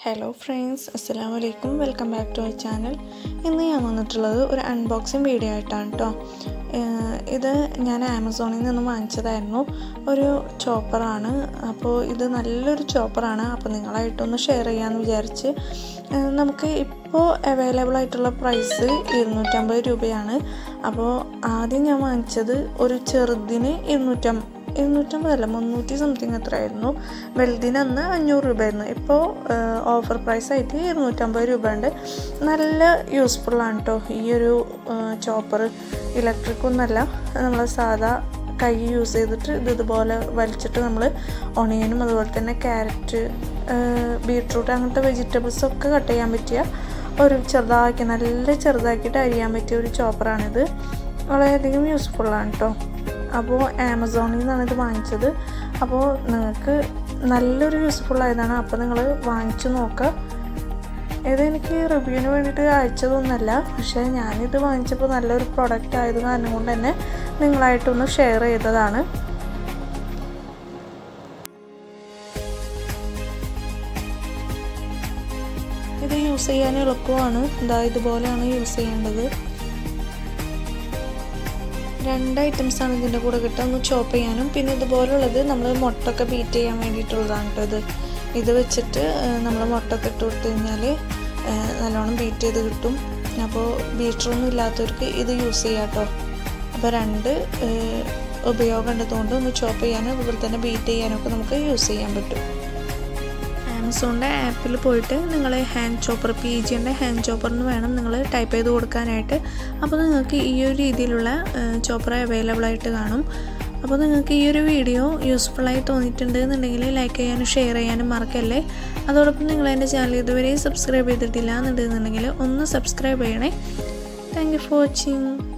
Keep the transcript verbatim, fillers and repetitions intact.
Hello friends, Assalamu alaikum. Welcome back to our channel. ഇന്ന് ഞാൻ വന്നിട്ടുള്ളത് ഒരു അൺബോക്സിംഗ് വീഡിയോ ആയിട്ടാണ് കേട്ടോ. ഇത് ഞാൻ ആമസോണിൽ നിന്ന് വാങ്ങിച്ചതായിരുന്നു. ഒരു ചോപ്പറാണ്. അപ്പോൾ ഇത് നല്ലൊരു ചോപ്പറാണ്. അപ്പോൾ നിങ്ങളായിട്ടൊന്ന് ഷെയർ ചെയ്യാമെന്ന് വിചാരിച്ച് നമുക്ക് ഇപ്പോൾ അവൈലബിൾ ആയിട്ടുള്ള പ്രൈസ് ഇരുന്നൂറ്റമ്പത് രൂപയാണ്. അപ്പോൾ ആദ്യം ഞാൻ വാങ്ങിച്ചത് ഒരു ചെറുതിന് ഇരുന്നൂറ്റമ്പത് ഇരുന്നൂറ്റമ്പതല്ല മുന്നൂറ്റി സംതിങ് എത്ര ആയിരുന്നു. വലുതിന് അന്ന് അഞ്ഞൂറ് രൂപയായിരുന്നു. ഇപ്പോൾ ഓഫർ പ്രൈസായിട്ട് ഇരുന്നൂറ്റമ്പത് രൂപ ഉണ്ട്. നല്ല യൂസ്ഫുള്ളാണ് കേട്ടോ ഈ ഒരു ചോപ്പർ. ഇലക്ട്രിക് ഒന്നല്ല, നമ്മൾ സാധാ കൈ യൂസ് ചെയ്തിട്ട് ഇത് ഇതുപോലെ വലിച്ചിട്ട് നമ്മൾ ഒണിയനും അതുപോലെ തന്നെ ക്യാരറ്റ്, ബീട്രൂട്ട് അങ്ങനത്തെ വെജിറ്റബിൾസൊക്കെ കട്ട് ചെയ്യാൻ പറ്റിയ ഒരു ചെറുതാക്കി നല്ല ചെറുതാക്കിയിട്ട് അരിയാൻ പറ്റിയ ഒരു ചോപ്പറാണിത്. വളരെയധികം യൂസ്ഫുള്ളാണ് കേട്ടോ. അപ്പോൾ ആമസോണിൽ നിന്നാണ് ഇത് വാങ്ങിച്ചത്. അപ്പോൾ നിങ്ങൾക്ക് നല്ലൊരു യൂസ്ഫുൾ ആയതാണ്. അപ്പോൾ നിങ്ങൾ വാങ്ങിച്ചു നോക്കുക. ഇതെനിക്ക് റിവ്യൂവിന് വേണ്ടിയിട്ട് അയച്ചതൊന്നുമല്ല, പക്ഷേ ഞാനിത് വാങ്ങിച്ചപ്പോൾ നല്ലൊരു പ്രൊഡക്റ്റ് ആയത് കാരണം കൊണ്ട് തന്നെ നിങ്ങളായിട്ടൊന്ന് ഷെയർ ചെയ്തതാണ്. ഇത് യൂസ് ചെയ്യാൻ എളുപ്പമാണ്. ഇതാ ഇതുപോലെയാണ് യൂസ് ചെയ്യേണ്ടത്. രണ്ട് ഐറ്റംസാണ് ഇതിൻ്റെ കൂടെ കിട്ടുക. ഒന്ന് ചോപ്പ് ചെയ്യാനും പിന്നെ ഇതുപോലുള്ളത് നമ്മൾ മുട്ടൊക്കെ ബീറ്റ് ചെയ്യാൻ വേണ്ടിയിട്ടുള്ളതാണ് കേട്ടോ. ഇത് ഇത് വെച്ചിട്ട് നമ്മൾ മുട്ടൊക്കെ ഇട്ട് കൊടുത്തു കഴിഞ്ഞാൽ നല്ലോണം ബീറ്റ് ചെയ്ത് കിട്ടും. അപ്പോൾ ബീറ്ററൊന്നും ഇല്ലാത്തവർക്ക് ഇത് യൂസ് ചെയ്യാം കേട്ടോ. അപ്പോൾ രണ്ട് ഉപയോഗം ഉള്ളതുകൊണ്ട് ഒന്ന് ചോപ്പ് ചെയ്യാനും അതുപോലെ തന്നെ ബീറ്റ് ചെയ്യാനൊക്കെ നമുക്ക് യൂസ് ചെയ്യാൻ പറ്റും. ആമസോണിൻ്റെ ആപ്പിൽ പോയിട്ട് നിങ്ങൾ ഹാൻഡ് ചോപ്പർ പി ജിൻ്റെ ഹാൻഡ് ചോപ്പർ എന്ന് വേണം നിങ്ങൾ ടൈപ്പ് ചെയ്ത് കൊടുക്കാനായിട്ട്. അപ്പോൾ നിങ്ങൾക്ക് ഈ ഒരു രീതിയിലുള്ള ചോപ്പർ അവൈലബിൾ ആയിട്ട് കാണും. അപ്പോൾ നിങ്ങൾക്ക് ഈ ഒരു വീഡിയോ യൂസ്ഫുള്ളായി തോന്നിയിട്ടുണ്ട് എന്നുണ്ടെങ്കിൽ ലൈക്ക് ചെയ്യാനും ഷെയർ ചെയ്യാനും മറക്കല്ലേ. അതോടൊപ്പം നിങ്ങൾ എൻ്റെ ചാനൽ ഇതുവരെ സബ്സ്ക്രൈബ് ചെയ്തിട്ടില്ല എന്നുണ്ടെന്നുണ്ടെങ്കിൽ ഒന്ന് സബ്സ്ക്രൈബ് ചെയ്യണേ. Thank you for watching.